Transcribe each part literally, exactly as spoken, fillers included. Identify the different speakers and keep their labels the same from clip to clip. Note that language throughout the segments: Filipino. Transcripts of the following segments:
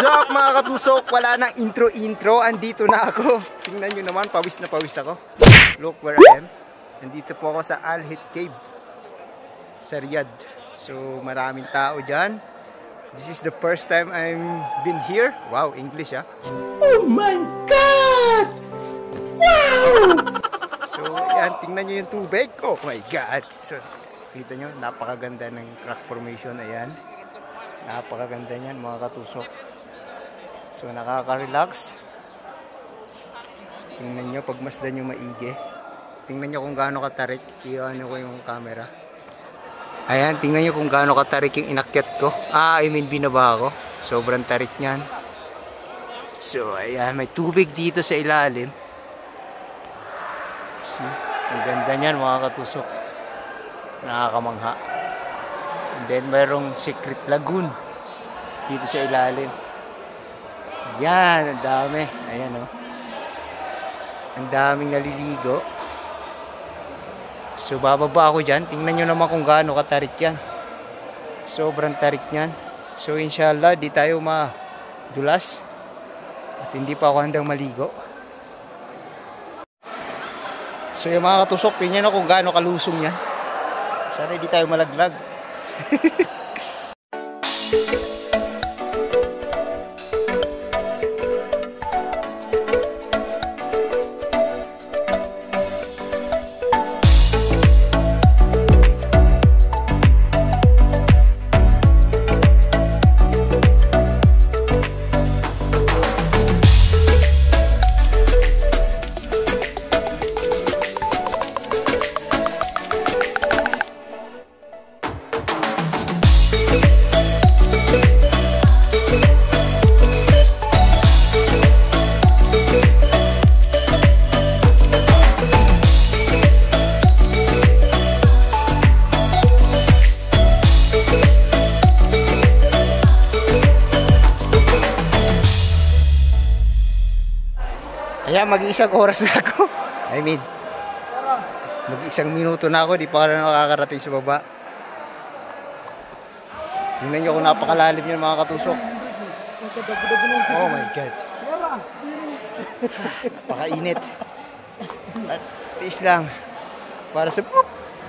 Speaker 1: What's up mga katusok? Wala nang intro-intro. Andito na ako. Tingnan nyo naman, pawis na pawis ako. Look where I am. Andito po ako sa Al-Hit Cave sa Riyadh. So maraming tao dyan. This is the first time I'm been here. Wow, English ah. Oh my God! Wow! So yan, tingnan nyo yung tubig. Oh my God! So kita nyo, napakaganda ng crack formation. Ayan. Napakaganda niyan mga katusok. So nakaka-relax. Tingnan nyo, pagmasdan nyo maigi. Tingnan nyo kung gaano katarik. Iyan ko yung camera. Ayan, tingnan nyo kung gaano katarik yung inakyat ko. Ah, I mean binaba ko. Sobrang tarik niyan. So ayan, may tubig dito sa ilalim. See, ang ganda niyan mga katusok. Nakakamangha. And then mayroong secret lagoon dito sa ilalim. Yan, ang dami. Ayan o. Oh. Ang daming naliligo. So bababa ako dyan. Tingnan nyo naman kung gaano katarik yan. Sobrang tarik yan. So inshallah di tayo madulas. At hindi pa ako handang maligo. So yung mga katusok, tingnan nyo kung gaano kalusong yan. Sana hindi tayo malaglag. Ayan, mag-iisang oras na ako. I mean, mag-iisang minuto na ako. Di pa ako nakakarating sa baba. Tingnan nyo kung napakalalim yun mga katusok. Oh my God. Napakainit. At tiis lang. Para sa poop.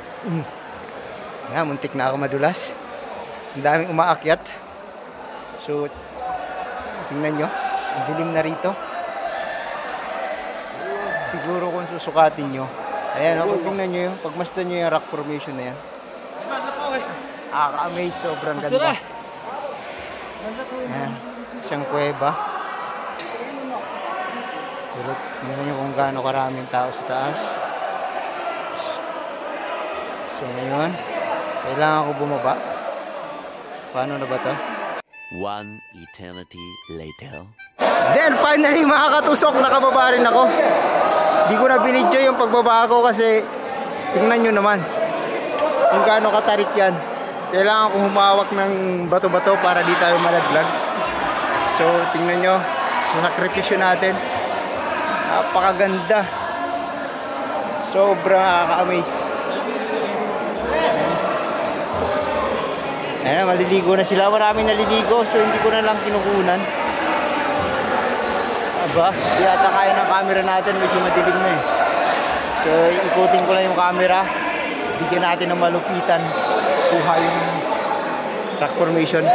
Speaker 1: Ayan, muntik na ako madulas. Ang daming umaakyat. So, tingnan nyo. Ang dilim na rito. Siguro kung susukatin nyo. Ayan, kung tingnan nyo yung pagmasdan nyo yung rock formation na yan. Nakaka-amaze, sobrang ganda. Ayan, isang kuweba. Pero tingnan nyo kung gaano karaming tao sa taas. So ngayon, kailangan ko bumaba. Paano na ba to?
Speaker 2: One eternity later.
Speaker 1: Then finally mga katusok, nakababa rin ako. Di ko na binidyo yung pagbaba ko kasi tingnan nyo naman kung gaano katarik yan. Kailangan kong humawak ng bato-bato para di tayo malaglag. So tingnan nyo, sakripisyo natin. Napakaganda. Sobrang nakaka-amaze. Ayan, maliligo na sila. Maraming naliligo so hindi ko na lang kinukunan. Aba, di ata kaya ng camera natin, medyo madilim na eh. So, ikutin ko lang yung camera. Bigyan natin ng malupitan. Kuha yung rock formation.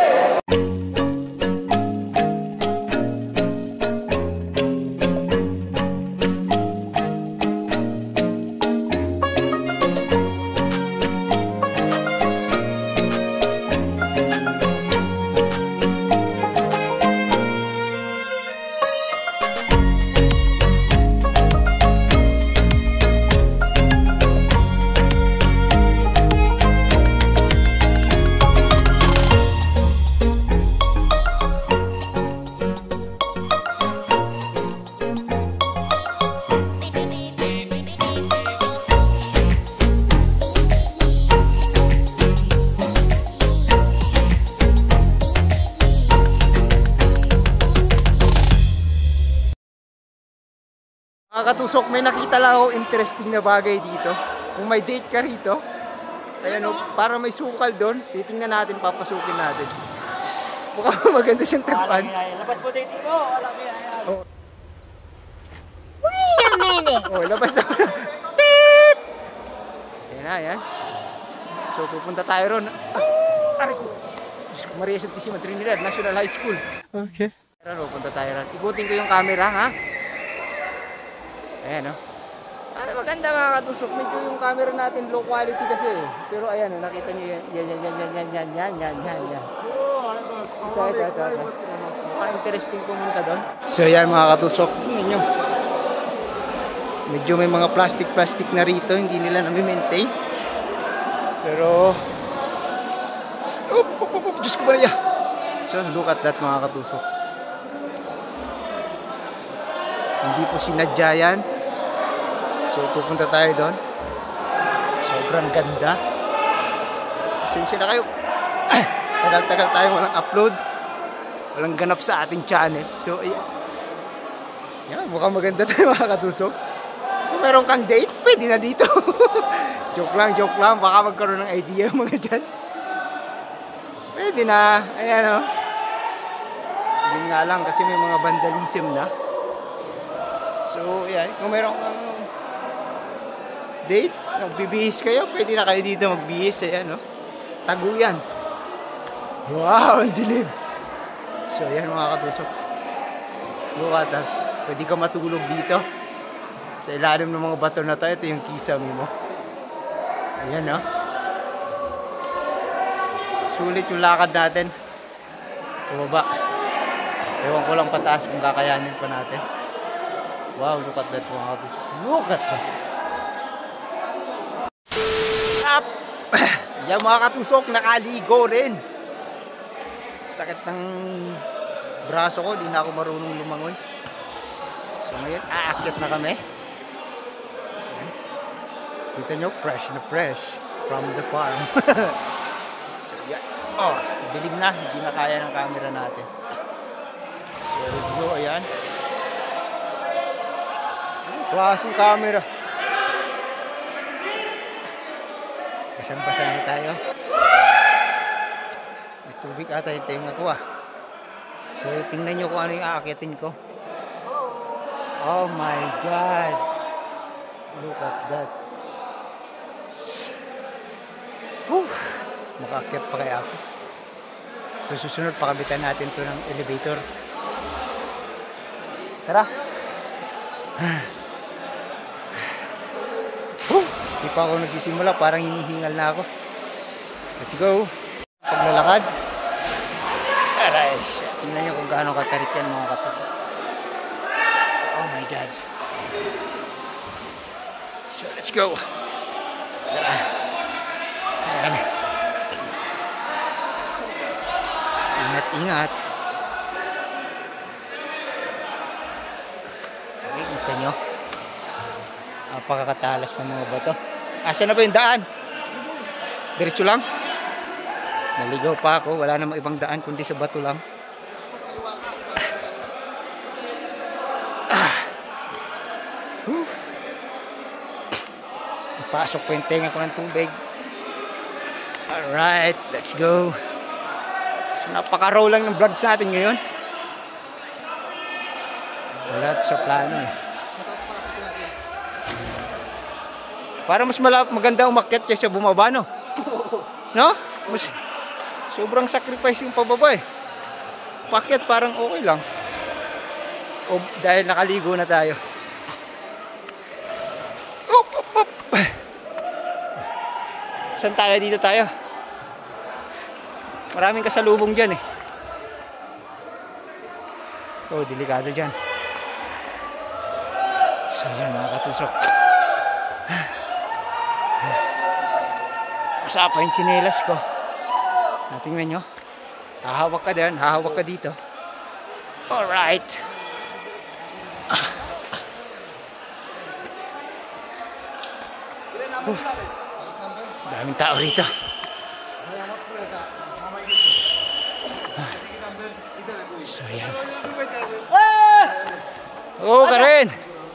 Speaker 1: Mga katusok, may nakita lang ako interesting na bagay dito. Kung may date ka rito, ayan o, para may sukal doon, titingnan natin, papasukin natin. Mukhang maganda siyang taguan.
Speaker 3: Labas mo dito. Alam mo yan.
Speaker 1: Oh.
Speaker 4: Wait a minute.
Speaker 1: Oh, labas na. Tit! Ayan na, ayan. So, pupunta tayo ron. Ah, aray ko. Diyos ko, Maria Santísima Trinidad, National High School. Okay. Ron, pupunta tayo ron. Ikutin ko yung camera, ha? Ayan, oh. Ah, maganda mga katusok. Medyo yung camera natin low quality kasi. Pero ayan, oh, nakita nyo yan. Yan, yan, yan, yan, yan, yan, yan, yan, yan, yan. Ito, ito, ito, ito. Mukhang interesting pumunta doon. So, ayan mga katusok. Tingnan nyo. Medyo may mga plastic-plastic na rito. Hindi nila nami-maintain. Pero, oh, oh, oh, oh, Diyos ko ba niya? So, look at that mga katusok. Hindi po sinadya yan. So, pupunta tayo doon. Sobrang ganda. Pasensya na kayo. Ay, tagal-tagal tayo walang upload. Walang ganap sa ating channel. So, ayan. Yan, mukhang maganda tayo mga katusok. Kung meron kang date, pwede na dito. Joke lang, joke lang. Baka magkaroon ng idea mga dyan. Pwede na. Ayan o. Oh. Yun nga lang kasi may mga vandalism na. So, ayan. Kung meron kang date, magbibihis kayo, pwede na kayo dito magbihis. Ayan o. Oh. Taguyan. Wow, ang dilim. So, ayan mga katusok. Look at that. Pwede ka matulog dito. Sa ilalim ng mga bato na tayo, ito yung kisame mo. Ayan, no? Sulit yung lakad natin. Pumaba. Ewan ko lang pataas kung kakayanin pa natin. Wow, look at that mga katusok. Look at that. Up! Yan mga katusok, nakaligo rin. Sakit ng braso ko, di na ako marunong lumangoy. So ngayon, aakyat na kami. Kita nyo, fresh na fresh from the farm. So yan. Oh, dilim na, hindi na kaya ng camera natin. So let's go, ayan. Klaseng camera. Basang-basa na tayo. May tubig ata yung tenga ko ah. So tingnan nyo kung ano yung aakyatin ko. Oh my God. Look at that. Whew. Makaakyat pa kaya ako. So susunod pakabitan natin to ng elevator. Tara. Whew. Di pa ako nagsisimula. Parang hinihingal na ako. Let's go. Paglalakad. Aray. Tingnan nyo kung gaano katarik yan mga katusok. Oh my God. So let's go. Tara. Ayan. Ingat, ingat. Okay, kita nyo. Napakakatalas ng mga bato. Asa na ba yung daan? Diretso lang? Naligaw pa ako. Wala namang ibang daan kundi sa bato lang. Pasok po yung tenga ko ng tubig. Alright, let's go. So napaka-raw lang ng vlogs natin ngayon. Wala sa plano eh. Para mas malap, maganda umakyat kaysa bumaba, no? No? Mas, sobrang sacrifice yung pababa eh. Pakyat parang okay lang. O dahil nakaligo na tayo. Saan tayo? Dito tayo. Maraming kasalubong dyan eh. So, delikado dyan. So, yan mga katusok. Masa pa yung tsinelas ko. Tingnan nyo. Hahawak ka dyan. Hahawak ka dito. Alright. Uh. Daming tao rito. So yan. Oo, Karen.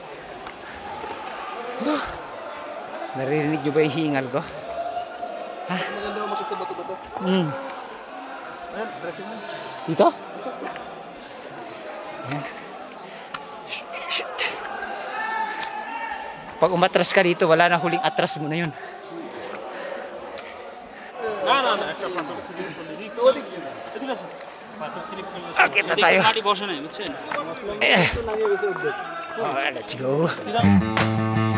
Speaker 1: Uh. Naririnig nyo ba yung hingal ko? Ha?
Speaker 3: Maganda umakit sa bato-bato.
Speaker 1: Hmm.
Speaker 3: Ayan, dressing na.
Speaker 1: Dito? Ayan. Shit. Pag umatras ka dito, wala na huling atras mo na yun. Okay, na tayo. Eh. Oh, let's go.